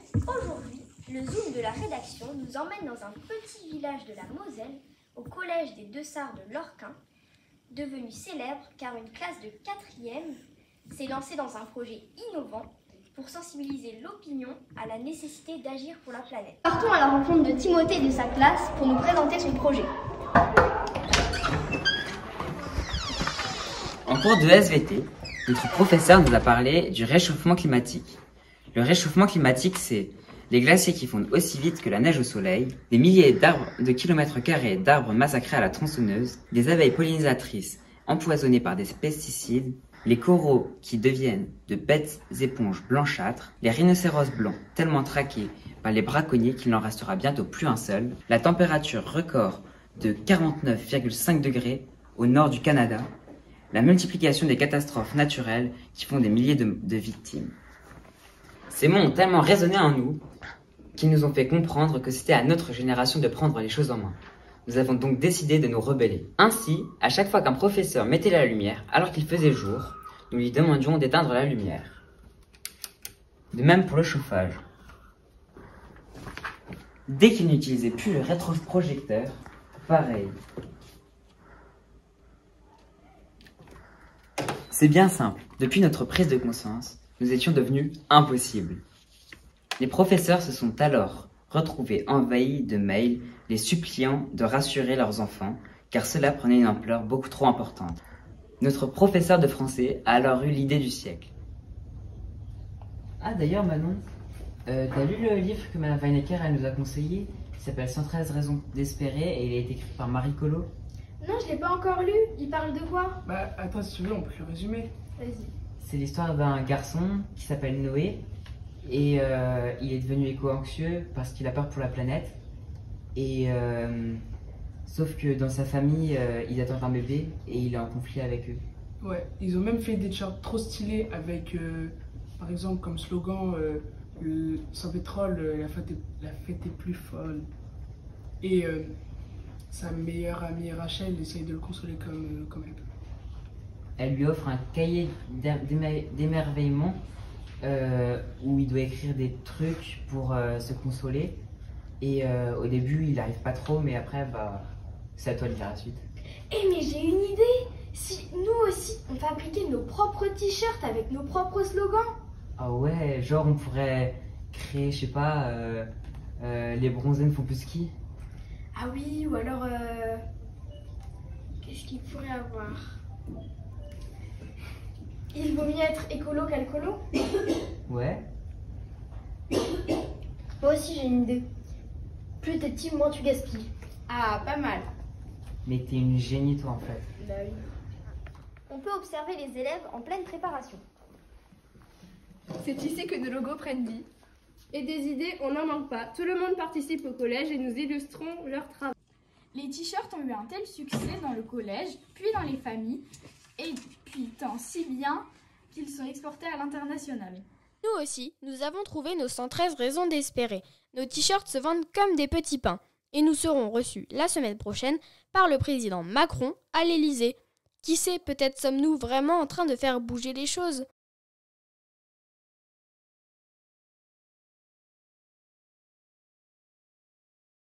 Aujourd'hui, le Zoom de la rédaction nous emmène dans un petit village de la Moselle, au collège des Deux Sars de Lorquin, devenu célèbre car une classe de 4e s'est lancée dans un projet innovant pour sensibiliser l'opinion à la nécessité d'agir pour la planète. Partons à la rencontre de Timothée et de sa classe pour nous présenter son projet. En cours de SVT, notre professeur nous a parlé du réchauffement climatique. Le réchauffement climatique, c'est les glaciers qui fondent aussi vite que la neige au soleil, des milliers de kilomètres carrés d'arbres massacrés à la tronçonneuse, des abeilles pollinisatrices empoisonnées par des pesticides, les coraux qui deviennent de bêtes éponges blanchâtres, les rhinocéros blancs tellement traqués par les braconniers qu'il n'en restera bientôt plus un seul, la température record de 49,5 degrés au nord du Canada, la multiplication des catastrophes naturelles qui font des milliers de victimes. Ces mots ont tellement résonné en nous qu'ils nous ont fait comprendre que c'était à notre génération de prendre les choses en main. Nous avons donc décidé de nous rebeller. Ainsi, à chaque fois qu'un professeur mettait la lumière alors qu'il faisait jour, nous lui demandions d'éteindre la lumière. De même pour le chauffage. Dès qu'il n'utilisait plus le rétroprojecteur, pareil. C'est bien simple. Depuis notre prise de conscience, nous étions devenus impossibles. Les professeurs se sont alors retrouvés envahis de mails, les suppliant de rassurer leurs enfants, car cela prenait une ampleur beaucoup trop importante. Notre professeur de français a alors eu l'idée du siècle. Ah d'ailleurs Manon, t'as lu le livre que Mme Weinecker elle nous a conseillé? Il s'appelle 113 raisons d'espérer et il a été écrit par Marie Collot. Non, je l'ai pas encore lu. Il parle de quoi? Bah attends, si tu veux, on peut le résumer. Vas-y. C'est l'histoire d'un garçon qui s'appelle Noé et il est devenu éco-anxieux parce qu'il a peur pour la planète. Et sauf que dans sa famille, ils attendent un bébé et il est en conflit avec eux. Ouais, ils ont même fait des t-shirts trop stylés avec, par exemple, comme slogan sans pétrole, la fête est plus folle. Et sa meilleure amie Rachel essaye de le consoler comme elle peut. Elle lui offre un cahier d'émerveillement où il doit écrire des trucs pour se consoler. Et au début, il n'arrive pas trop, mais après, bah, c'est à toi de lire la suite. Eh mais j'ai une idée. Si nous aussi, on fabriquait nos propres t-shirts avec nos propres slogans. Ah ouais, genre on pourrait créer, je sais pas, les bronzés ne font plus ski. Ah oui, ou alors... Qu'est-ce qu'il pourrait avoir? Il vaut mieux être écolo qu'alcoolo. Ouais. Moi aussi j'ai une idée. Plus t'es petit, moins tu gaspilles. Ah, pas mal. Mais t'es une génie toi en fait. Bah oui. On peut observer les élèves en pleine préparation. C'est ici que nos logos prennent vie. Et des idées, on n'en manque pas. Tout le monde participe au collège et nous illustrons leur travail. Les t-shirts ont eu un tel succès dans le collège, puis dans les familles, et puis tant si bien qu'ils sont exportés à l'international. Nous aussi, nous avons trouvé nos 113 raisons d'espérer. Nos t-shirts se vendent comme des petits pains. Et nous serons reçus la semaine prochaine par le président Macron à l'Élysée. Qui sait, peut-être sommes-nous vraiment en train de faire bouger les choses.